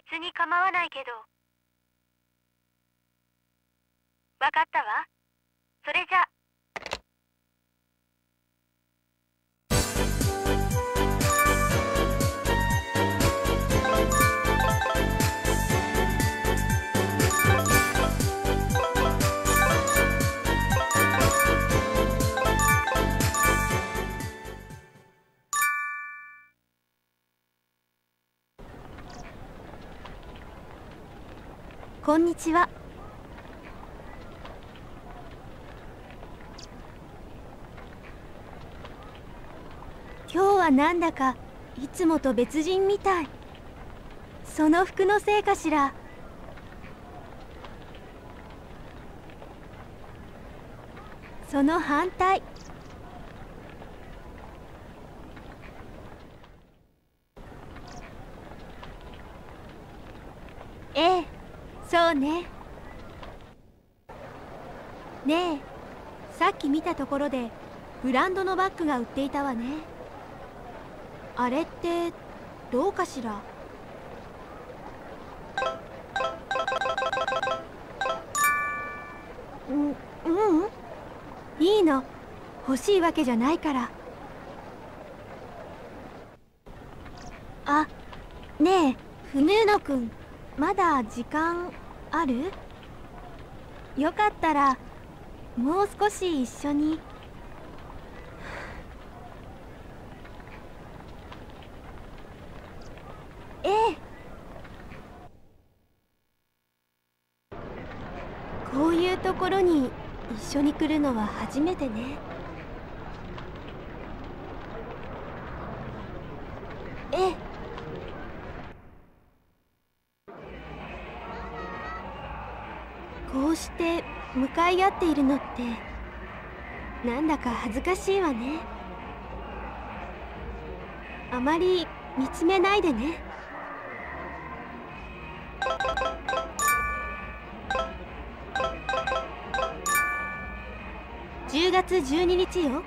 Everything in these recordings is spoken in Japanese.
別に構わないけど。わかったわ。それじゃ。 こんにちは。今日はなんだかいつもと別人みたい。その服のせいかしら。その反対。ええ、そうね。ねえ、さっき見たところでブランドのバッグが売っていたわね。あれってどうかしら。いいの、欲しいわけじゃないから。あ、ねえ、フヌーノくん、まだ時間ある？よかったらもう少し一緒に。ええ。こういうところに一緒に来るのは初めてね。ええ。こうして向かい合っているのってなんだか恥ずかしいわね。あまり見つめないでね。10月12日よ。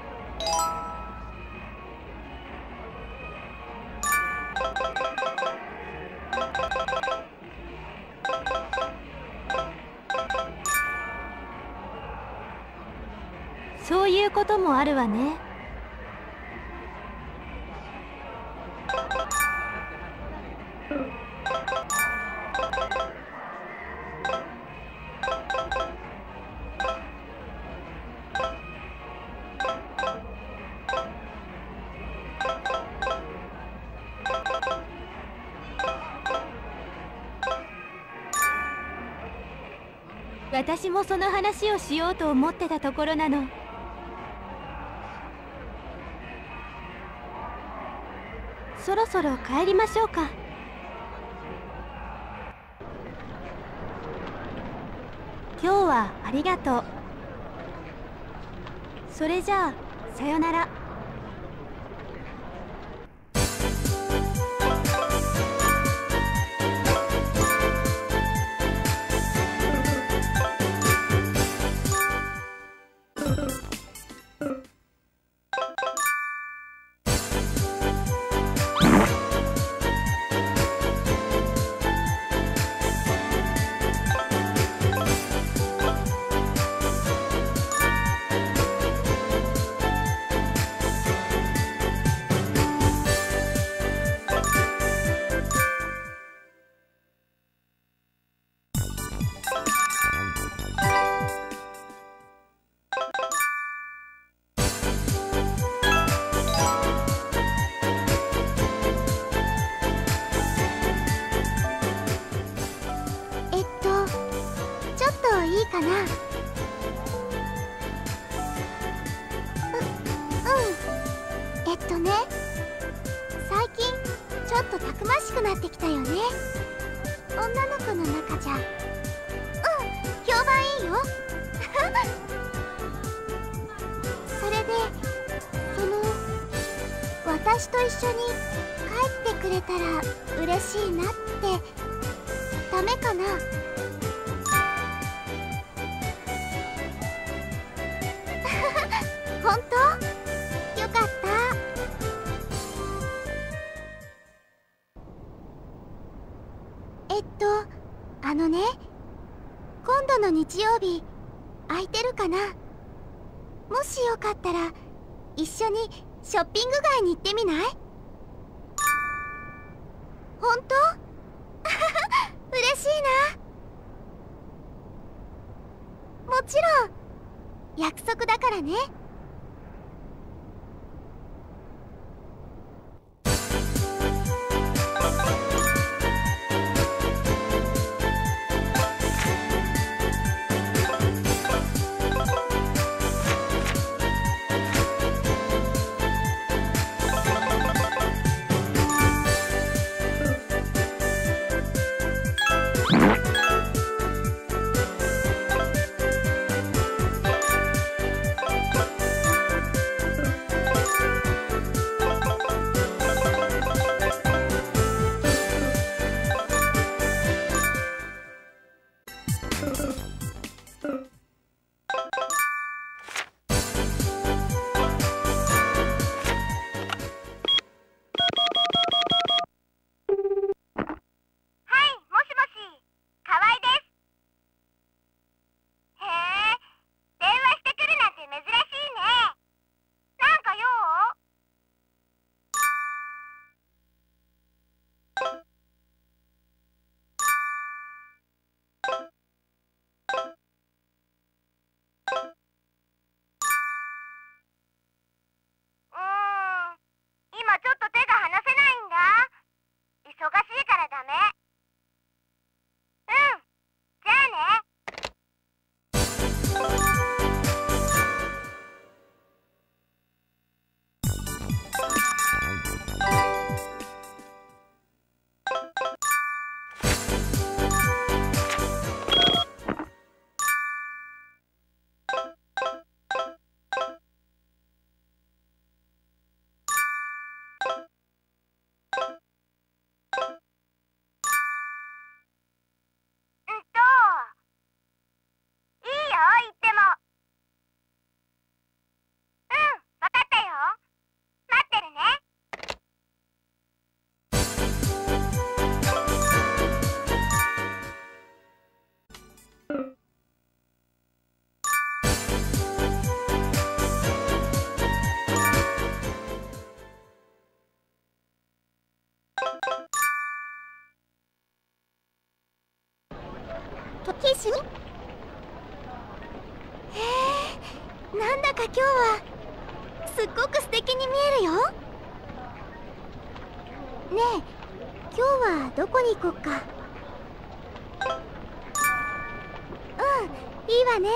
そういうこともあるわね。私もその話をしようと思ってたところなの。そろそろ帰りましょうか。今日はありがとう。それじゃあさよなら。 いいかな。ね、最近ちょっとたくましくなってきたよね。女の子の中じゃ評判いいよ。それで私と一緒に帰ってくれたら嬉しいなって。ダメかな？本当？よかった。 あのね、今度の日曜日空いてるかな。もしよかったら一緒にショッピング街に行ってみない？本当？嬉しいな。もちろん約束だからね。 今ちょっと手が離せないんだ。忙しいからダメ。うん、じゃあね。いいよ、言っても。うん、わかったよ。待ってるね。 ケイシ？へえ、なんだか今日はすっごく素敵に見えるよ。ねえ、今日はどこに行こっか。うん、いいわね。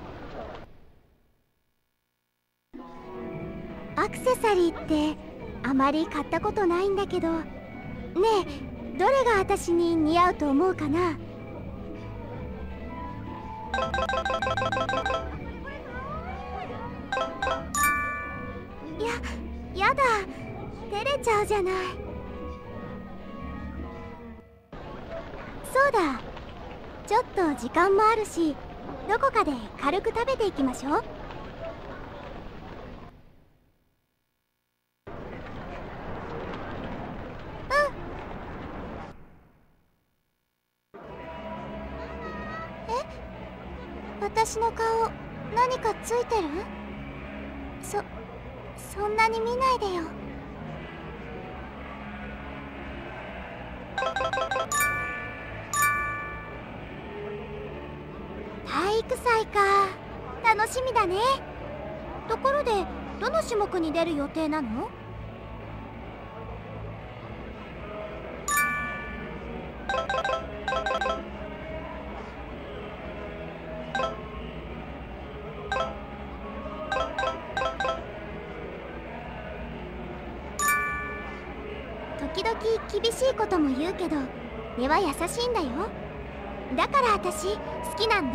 アクセサリーってあまり買ったことないんだけど、ねえ、どれが私に似合うと思うかな。やだ、照れちゃうじゃない。そうだ、ちょっと時間もあるし、どこかで軽く食べていきましょう。私の顔、何かついてる？そんなに見ないでよ。体育祭か、楽しみだね。ところで、どの種目に出る予定なの？時々厳しいことも言うけど、根は優しいんだよ。だから私好きなんだ。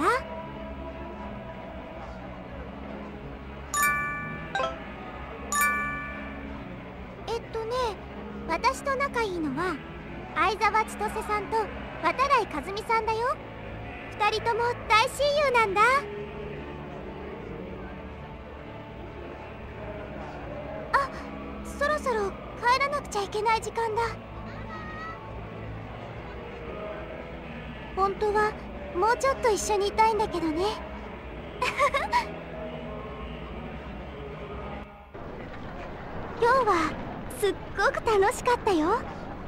私と仲いいのは相沢千歳さんと渡来和美さんだよ。2人とも大親友なんだ。あ、そろそろ帰らなくちゃいけない時間だ。 本当はもうちょっと一緒にいたいんだけどね。今日はすっごく楽しかったよ。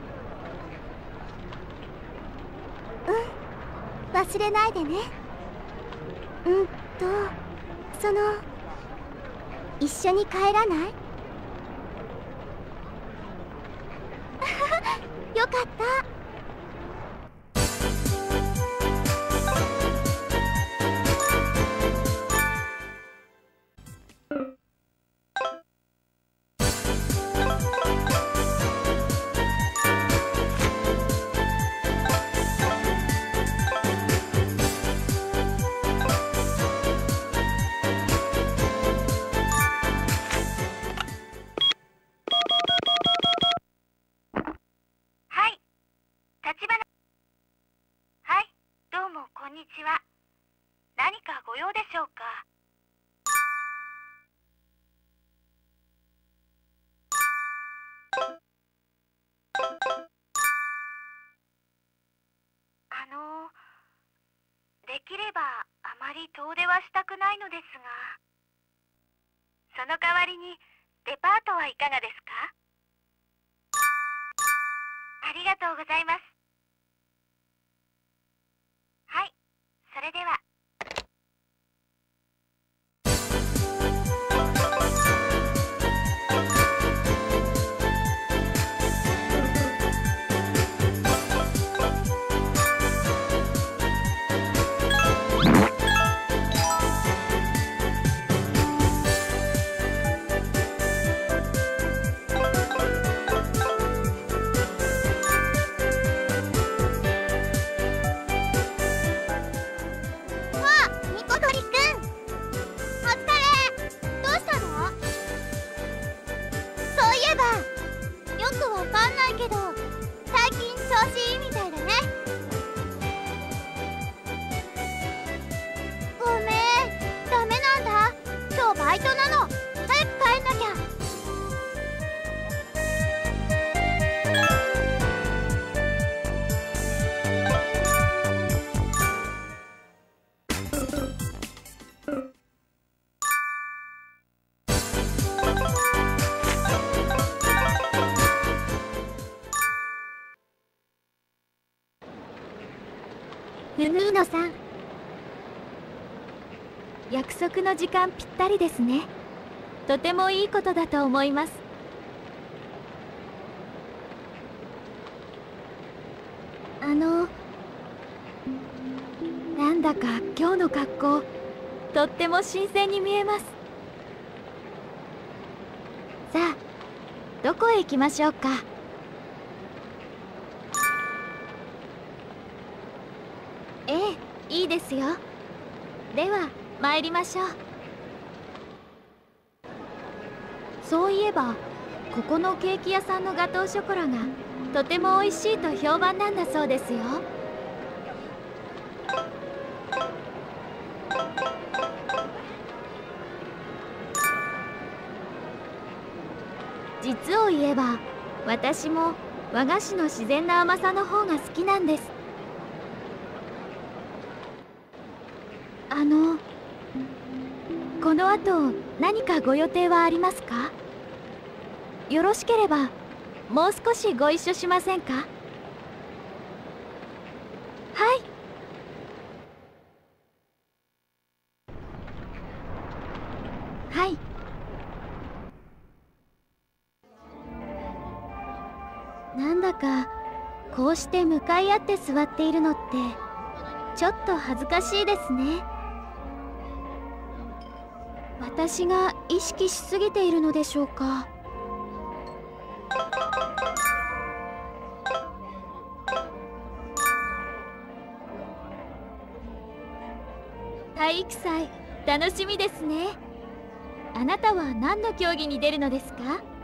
忘れないでね。一緒に帰らない？よかった。 こんにちは。何かご用でしょうか？できればあまり遠出はしたくないのですが、その代わりにデパートはいかがですか？ありがとうございます。はい、それでは。 ヌヌーノさん、約束の時間ぴったりですね。とてもいいことだと思います。なんだか今日の格好、とっても新鮮に見えます。さあ、どこへ行きましょうか。ええ、いいですよ。では参りましょう。そういえばここのケーキ屋さんのガトーショコラがとても美味しいと評判なんだそうですよ。実を言えば私も和菓子の自然な甘さの方が好きなんです。この後何かご予定はありますか？よろしければもう少しご一緒しませんか？はい。はい。なんだかこうして向かい合って座っているのってちょっと恥ずかしいですね。私が意識しすぎているのでしょうか。体育祭楽しみですね。あなたは何の競技に出るのですか？